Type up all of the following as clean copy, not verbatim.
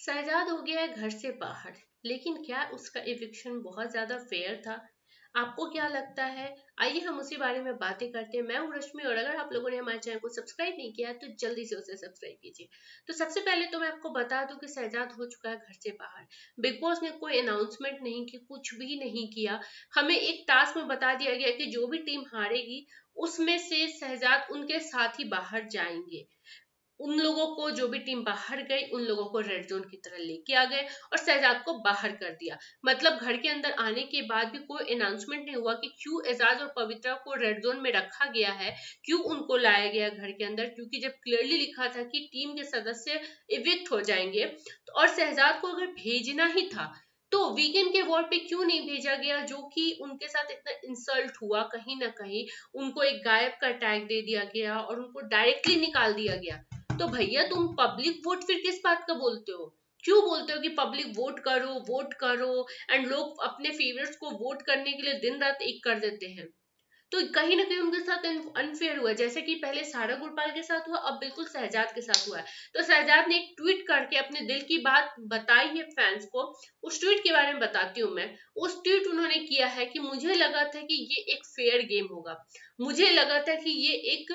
शहजाद हो गया है घर से बाहर। लेकिन क्या उसका इविक्शन बहुत ज्यादा फेयर था? आपको क्या लगता है? आइए हम उसी बारे में बातें करते हैं। मैं हूँ रश्मि, और अगर आप लोगों ने हमारे चैनल को सब्सक्राइब नहीं किया है तो जल्दी से उसे सब्सक्राइब कीजिए। तो सबसे पहले तो मैं आपको बता दूं कि शहजाद हो चुका है घर से बाहर। बिग बॉस ने कोई अनाउंसमेंट नहीं की, कुछ भी नहीं किया। हमें एक टास्क में बता दिया गया कि जो भी टीम हारेगी उसमें से शहजाद उनके साथ ही बाहर जाएंगे। उन लोगों को, जो भी टीम बाहर गई, उन लोगों को रेड जोन की तरह लेके आ गए और शहजाद को बाहर कर दिया। मतलब घर के अंदर आने के बाद भी कोई अनाउंसमेंट नहीं हुआ कि क्यों एजाज और पवित्रा को रेड जोन में रखा गया है, क्यों उनको लाया गया घर के अंदर। क्योंकि जब क्लियरली लिखा था कि टीम के सदस्य इविक्ट हो जाएंगे तो और शहजाद को अगर भेजना ही था तो वीकेंड के वॉर पे क्यों नहीं भेजा गया, जो कि उनके साथ इतना इंसल्ट हुआ। कहीं ना कहीं उनको एक गायब का टैग दे दिया गया और उनको डायरेक्टली निकाल दिया गया। तो भैया तुम पब्लिक वोट फिर किस बात का बोलते हो? क्यों बोलते हो कि पब्लिक वोट करो, वोट करो? एंड लोग अपने फेवरेट्स को वोट करने के लिए दिन रात एक कर देते हैं। तो कहीं ना कहीं उनके साथ अनफेयर हुआ, जैसे कि पहले सारा गुरपाल के साथ हुआ, अब बिल्कुल शहजाद के साथ हुआ है। तो शहजाद ने एक ट्वीट करके अपने दिल की बात बताई है फैंस को। उस ट्वीट के बारे में बताती हूँ मैं। उस ट्वीट उन्होंने किया है कि मुझे लगा था कि ये एक फेयर गेम होगा। मुझे लगा था कि ये एक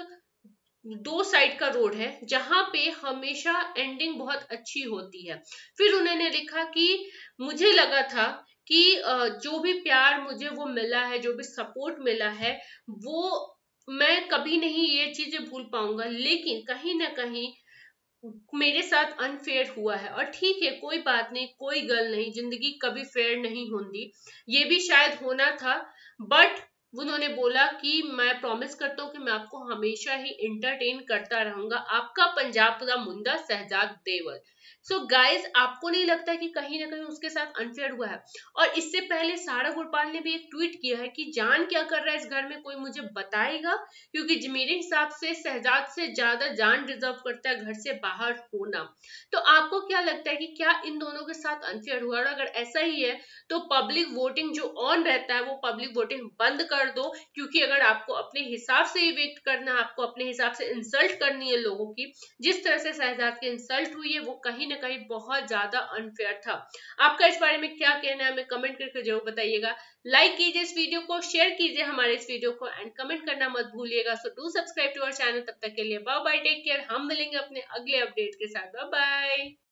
दो साइड का रोड है जहां पे हमेशा एंडिंग बहुत अच्छी होती है। फिर उन्होंने लिखा कि मुझे लगा था कि जो भी प्यार मुझे वो मिला है, जो भी सपोर्ट मिला है, वो मैं कभी नहीं ये चीजें भूल पाऊंगा। लेकिन कहीं ना कहीं मेरे साथ अनफेयर हुआ है। और ठीक है, कोई बात नहीं, कोई गल नहीं, जिंदगी कभी फेयर नहीं होती। ये भी शायद होना था। बट उन्होंने बोला कि मैं प्रॉमिस करता हूँ कि मैं आपको हमेशा ही इंटरटेन करता रहूंगा, आपका पंजाब का मुंडा शहजाद देवल। सो गाइस, आपको नहीं लगता कि कहीं ना कहीं उसके साथ अनफेयर हुआ है? और इससे पहले सारा गुरपाल ने भी एक ट्वीट किया है कि जान क्या कर रहा है इस घर में, कोई मुझे बताएगा? क्योंकि मेरे हिसाब से शहजाद से ज्यादा जान डिजर्व करता है घर से बाहर होना। तो आपको क्या लगता है कि क्या इन दोनों के साथ अनफेयर हुआ? और अगर ऐसा ही है तो पब्लिक वोटिंग जो ऑन रहता है वो पब्लिक वोटिंग बंद कर दो। क्योंकि अगर आपको अपने हिसाब से इविक्ट करना है, आपको अपने हिसाब से इंसल्ट करनी है लोगों की, जिस तरह से शहजाद की इंसल्ट हुई है वो कहीं ना कहीं बहुत ज्यादा अनफेयर था। आपका इस बारे में क्या कहना है हमें कमेंट करके जरूर बताइएगा। लाइक कीजिए इस वीडियो को, शेयर कीजिए हमारे इस वीडियो को, एंड कमेंट करना मत भूलिएगा। So do subscribe to our channel. तब तक के लिए बाय बाय, टेक केयर। हम मिलेंगे अपने अगले अपडेट के साथ। Bye bye.